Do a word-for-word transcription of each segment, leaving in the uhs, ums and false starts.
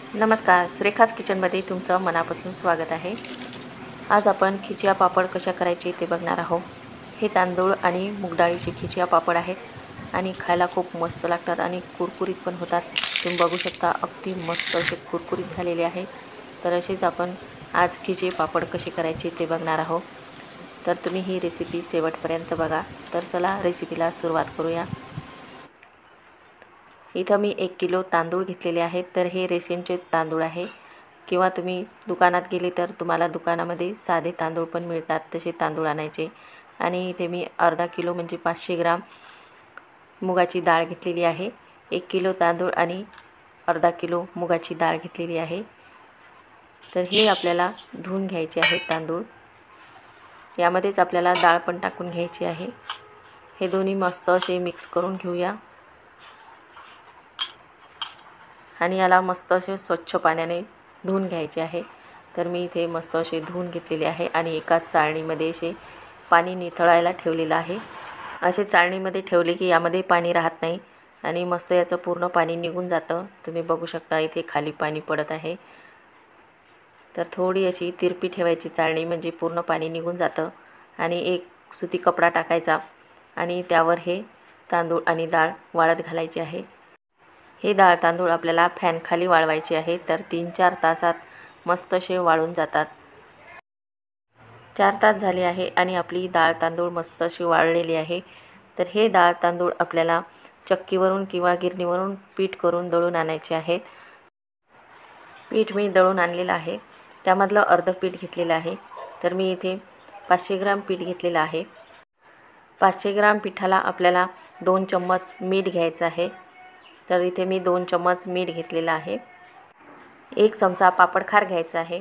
नमस्कार, सुरेखास किचनमध्ये तुमचं मनापासून स्वागत आहे। आज आपण खिचिया पापड कशा करायचे ते बघणार आहोत। हे तांदूळ आणि मूग डाळीचे खिचिया पापड आहेत आणि खायला खूप मस्त लागतात आणि कुरकुरीत पण होतात। तुम्ही बघू शकता अगदी मस्त असे कुरकुरीत झालेले आहेत। तर असेच आपण आज खिचिया पापड कसे करायचे ते बघणार आहोत। तर तुम्ही ही रेसिपी शेवटपर्यंत बघा। तर चला रेसिपीला सुरुवात करूया। इथं मी एक किलो तांदूळ घेतलेले आहेत। तर हे रेशनचे तांदूळ आहे किंवा तुम्ही दुकानात गेले तर तुम्हाला दुकानामध्ये साधे तांदूळ पण मिळतात, तसे तांदूळ आणायचे। आणि इथे मी अर्धा किलो म्हणजे पाचशे ग्राम मुगाची डाळ घेतलेली आहे। एक किलो तांदूळ आणि अर्धा किलो मुगाची डाळ घेतलेली आहे। तर हे आपल्याला धुवून घ्यायचे आहे तांदूळ। यामध्येच आपल्याला डाळ पण टाकून घ्यायची आहे। हे दोन्ही मस्त असे मिक्स करून घेऊया आणि याला मस्त असे स्वच्छ पाण्याने धुवून घ्यायचे आहे। तर मी इथे मस्त असे धुवून घेतलेले आहे आणि एका चाळणीमध्ये असे पाणी निथळायला ठेवलेलं आहे। असे चाळणीमध्ये ठेवले की यामध्ये पाणी राहत नाही आणि मस्त याचं पूर्ण पाणी निघून जातं। तुम्ही बघू शकता इथे खाली पाणी पडत आहे। तर थोडी अशी तिरपी ठेवायची चाळणी, म्हणजे पूर्ण पाणी निघून जातं। आणि एक सुती कपडा टाकायचा आणि त्यावर हे तांदूळ आणि डाळ वाळत घालायची आहे। हे डाळ तांदूळ आपल्याला फॅन खाली वाळवायचे आहे। तर तीन चार तासात मस्त असे वाळून जातात। चार तास झाले आहे आणि आपली डाळ तांदूळ मस्त अशी वाळलेली आहे। तर हे डाळ तांदूळ आपल्याला चक्कीवरून किंवा गिरणीवरून पीठ करून दळून आणायचे आहेत। पीठ मी दळून आणलेलं आहे, त्यामधलं अर्ध पीठ घेतलेलं आहे। तर मी इथे पाचशे ग्राम पीठ घेतलेलं आहे। पाचशे ग्राम पिठाला आपल्याला दोन चम्मच मीठ घ्यायचं आहे। तर इथे मी दोन चम्मच मीठ घेतलेलं आहे। एक चमचा पापडखार घ्यायचा आहे।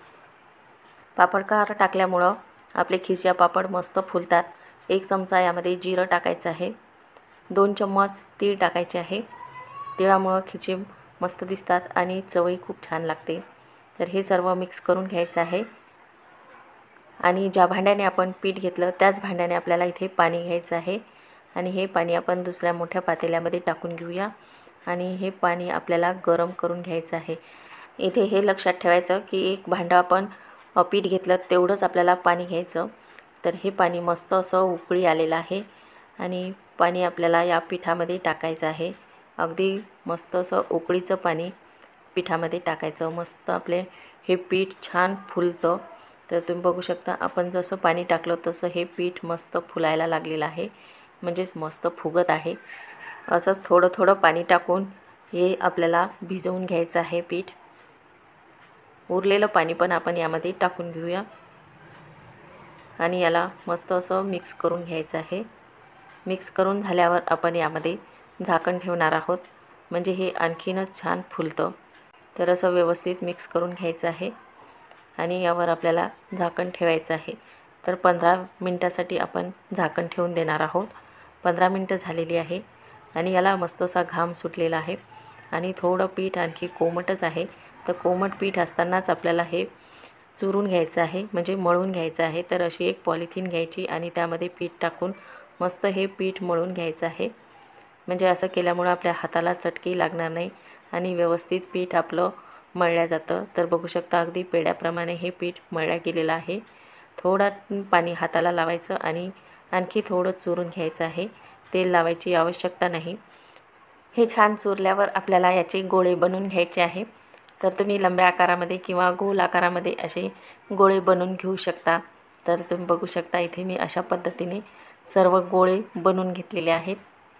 पापडखार टाकल्यामुळं आपले खिचिया पापड मस्त फुलतात। एक चमचा यामध्ये जिरं टाकायचं आहे। दोन चम्मच तीळ टाकायचे आहे। तिळामुळं खिची मस्त दिसतात आणि चवही खूप छान लागते। तर हे सर्व मिक्स करून घ्यायचं आहे आणि ज्या भांड्याने आपण पीठ घेतलं त्याच भांड्याने आपल्याला इथे पाणी घ्यायचं आहे। आणि हे पाणी आपण दुसऱ्या मोठ्या पातेल्यामध्ये टाकून घेऊया आणि हे पाणी आपल्याला गरम करून घ्यायचं आहे। इथे हे लक्षात ठेवायचं की एक भांडं आपण पीठ घेतलं तेवढंच आपल्याला पाणी घ्यायचं। तर हे पाणी मस्त असं उकळी आलेलं आहे आणि पाणी आपल्याला या पिठामध्ये टाकायचं आहे। अगदी मस्त असं उकळीचं पाणी पिठामध्ये टाकायचं। मस्त आपले हे पीठ छान फुलतं। तर तुम्ही बघू शकता आपण जसं पाणी टाकलं तसं हे पीठ मस्त फुलायला लागलेलं आहे, म्हणजेच मस्त फुगत आहे। असंच थोडं थोडं पाणी टाकून हे आपल्याला भिजवून घ्यायचं आहे पीठ। उरलेलं पाणी पण आपण यामध्ये टाकून घेऊया आणि याला मस्त असं मिक्स करून घ्यायचं आहे। मिक्स करून झाल्यावर आपण यामध्ये झाकण ठेवणार आहोत, म्हणजे हे आणखीनच छान फुलतं। तर असं व्यवस्थित मिक्स करून घ्यायचं आहे आणि यावर आपल्याला झाकण ठेवायचं आहे। तर पंधरा मिनटासाठी आपण झाकण ठेवून देणार आहोत। पंधरा मिनटं झालेली आहे आणि याला मस्त असा घाम सुटलेला आहे आणि थोडं पीठ आणखी कोमटच आहे। तर कोमट पीठ असतानाच आपल्याला हे चुरून घ्यायचं आहे, म्हणजे मळून घ्यायचं आहे। तर अशी एक पॉलिथिन घ्यायची आणि त्यामध्ये पीठ टाकून मस्त हे पीठ मळून घ्यायचं आहे, म्हणजे असं केल्यामुळं आपल्या हाताला चटके लागणार नाही आणि व्यवस्थित पीठ आपलं मळल्या जातं। तर बघू शकता अगदी पेड्याप्रमाणे हे पीठ मळल्या गेलेलं आहे। थोडं पाणी हाताला लावायचं आणि आणखी थोडं चुरून घ्यायचं आहे। तेल लावायची आवश्यकता नाही। हे छान चुरल्यावर आपल्याला याचे गोळे बनवून घ्यायचे आहे। तर तुम्ही लंब्या आकारामध्ये किंवा गोल आकारामध्ये असे गोळे बनवून घेऊ शकता। तर तुम्ही बघू शकता इथे मी अशा पद्धतीने सर्व गोळे बनवून घेतलेले आहेत।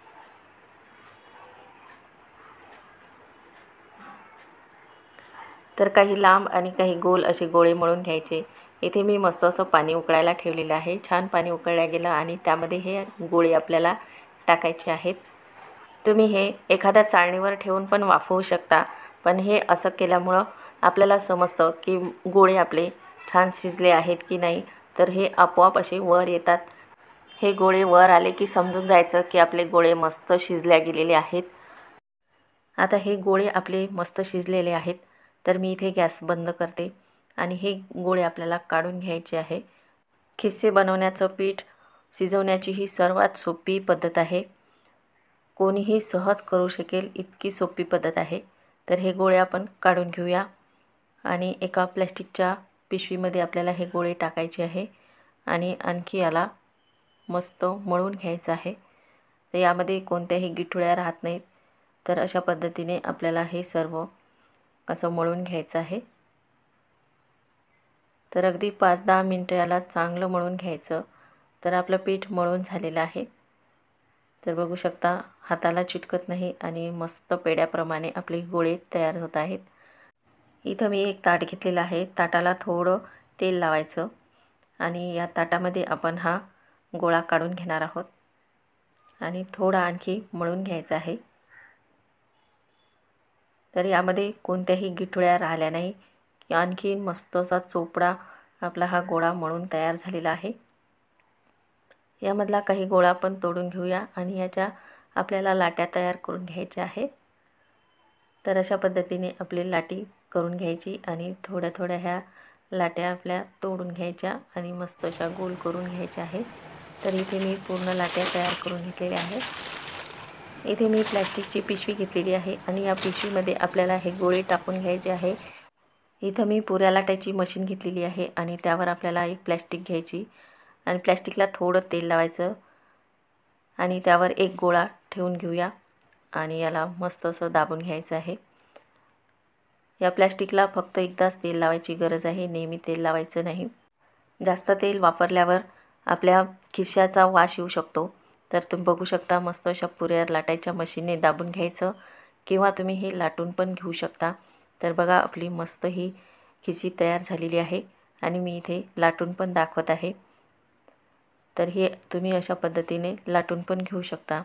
तर काही लांब आणि काही गोल असे गोळे मळून घ्यायचे। इथे मी मस्त असं पाणी उकळायला ठेवलेलं आहे। छान पाणी उकळल्या गेलं आणि त्यामध्ये हे गोळे आपल्याला टाकायचे आहेत। तुम्ही हे एखाद्या चाळणीवर ठेवून पण वाफवू शकता, पण हे असं केल्यामुळं आपल्याला समजतं की गोळे आपले छान शिजले आहेत की नाही। तर हे आपोआप असे वर येतात। हे गोळे वर आले की समजून जायचं की आपले गोळे मस्त शिजल्या गेलेले आहेत। आता हे गोळे आपले मस्त शिजलेले आहेत। तर मी इथे गॅस बंद करते आणि हे गोळे आपल्याला काढून घ्यायचे आहे। खिस्से बनवण्याचं पीठ शिजवण्याची ही सर्वात सोपी पद्धत आहे। कोणीही सहज करू शकेल इतकी सोपी पद्धत आहे। तर हे गोळे आपण काढून घेऊया आणि एका प्लॅस्टिकच्या पिशवीमध्ये आपल्याला हे गोळे टाकायचे आहे आणि आणखी याला मस्त मळून घ्यायचं आहे। तर यामध्ये कोणत्याही गिठुळ्या राहत नाहीत। तर अशा पद्धतीने आपल्याला हे सर्व असं मळून घ्यायचं आहे। तर अगदी पाच ते दहा मिनिटे याला चांगलं मळून घ्यायचं। तर आपलं पीठ मळून झालेलं आहे। तर बघू शकता हाताला चिटकत नाही आणि मस्त पेड्याप्रमाणे आपले गोळे तयार होत आहेत। इथं मी एक ताट घेतलेलं आहे। ताटाला थोडं तेल लावायचं आणि या ताटामध्ये आपण हा गोळा काढून घेणार आहोत आणि थोडा आणखी मळून घ्यायचा आहे। तर यामध्ये कोणत्याही गिठुळ्या राहिल्या नाही। आणखी मस्त असा चोपडा आपला हा गोळा मळून तयार झालेला आहे। यामधला काही गोळा आपण तोडून घेऊया आणि याच्या आपल्याला लाट्या तयार करून घ्यायच्या आहे। तर अशा पद्धतीने आपली लाटी करून घ्यायची आणि थोड्या थोड्या ह्या लाट्या आपल्या तोडून घ्यायच्या आणि मस्त अशा गोल करून घ्यायच्या आहे। तर इथे मी पूर्ण लाट्या तयार करून घेतलेल्या आहेत। इथे मी प्लॅस्टिकची पिशवी घेतलेली आहे आणि या पिशवीमध्ये आपल्याला हे गोळे टाकून घ्यायचे आहे। इथं मी पुऱ्या लाटायची मशीन घेतलेली आहे आणि त्यावर आपल्याला एक प्लॅस्टिक घ्यायची आणि प्लॅस्टिकला थोडं तेल लावायचं आणि त्यावर एक गोळा ठेवून घेऊया आणि याला मस्त असं दाबून घ्यायचं आहे। या प्लॅस्टिकला फक्त एकदाच तेल लावायची गरज आहे, नेहमी तेल लावायचं नाही। जास्त तेल वापरल्यावर आपल्या खिशाचा वास येऊ शकतो। तर तुम्ही बघू शकता मस्त अशा पुऱ्या लाटायच्या मशीनने दाबून घ्यायचं किंवा तुम्ही हे लाटून पण घेऊ शकता। तर बघा आपली मस्त ही खिशी तयार झालेली आहे आणि मी इथे लाटून पण दाखवत आहे। तर हे तुम्ही अशा पद्धतीने लाटून पण घेऊ शकता।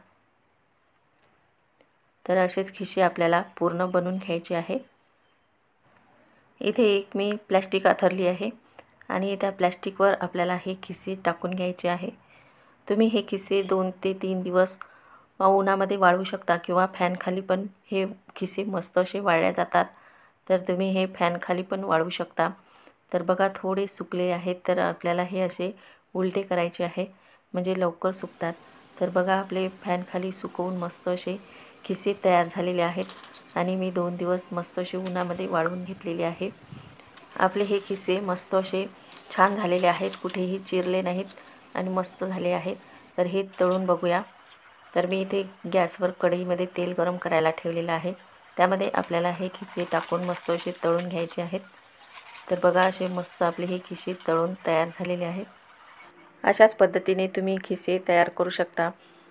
तर असेच खिशी आपल्याला पूर्ण बनवून घ्यायची आहे। इथे एक मी प्लॅस्टिक आथरली आहे आणि त्या प्लॅस्टिकवर आपल्याला हे खिसे टाकून घ्यायचे आहे। तुम्ही हे खिसे दोन ते तीन दिवस उन्हामध्ये वाळवू शकता किंवा फॅन खाली पण हे खिसे मस्त असे वाळल्या जातात। तर तुम्ही हे फॅन खाली पण वाळवू शकता। तर बघा थोडे सुकले आहेत तर आपल्याला हे असे उलटे करायचे आहे म्हणजे लवकर सुकतात। तर बघा आपले फॅन खाली सुकवून मस्त असे खिसे तयार झालेले आहेत आणि मी दोन दिवस मस्त असे उन्हामध्ये वाळवून घेतलेले आहे। आपले हे खिसे मस्त असे छान झालेले आहेत, कुठेही चिरले नाहीत आणि मस्त झाले आहेत। तर हे तळून बघूया। तर मी इथे गॅसवर कढईमध्ये तेल गरम करायला ठेवलेलं आहे, त्यामध्ये आपल्याला हे खिसे टाकून मस्त असे तळून घ्यायचे आहेत। तर बघा असे मस्त आपले हे खिसे तळून तयार झालेले आहेत। अशाच पद्धतीने तुम्ही खिसे तयार करू शकता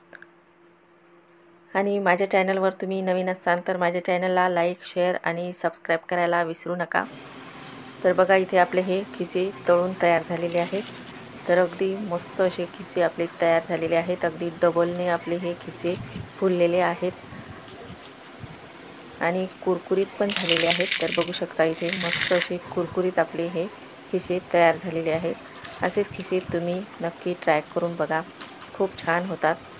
आणि माझ्या चॅनलवर तुम्ही नवीन असाल तर माझ्या चॅनलला लाईक, शेअर आणि सबस्क्राईब करायला विसरू नका। तर बघा इथे आपले हे खिसे तळून तयार झालेले आहेत। तर अगदी मस्त असे खिसे आपले तयार झालेले आहेत। अगदी डबलने आपले हे खिसे फुललेले आहेत आणि कुरकुरीत पण झालेले आहेत। तर बघू शकता इथे मस्त असे कुरकुरीत आपले हे खिसे तयार झालेले आहेत। असेच खिसे तुम्ही नक्की ट्राय करून बघा, खूप छान होतात।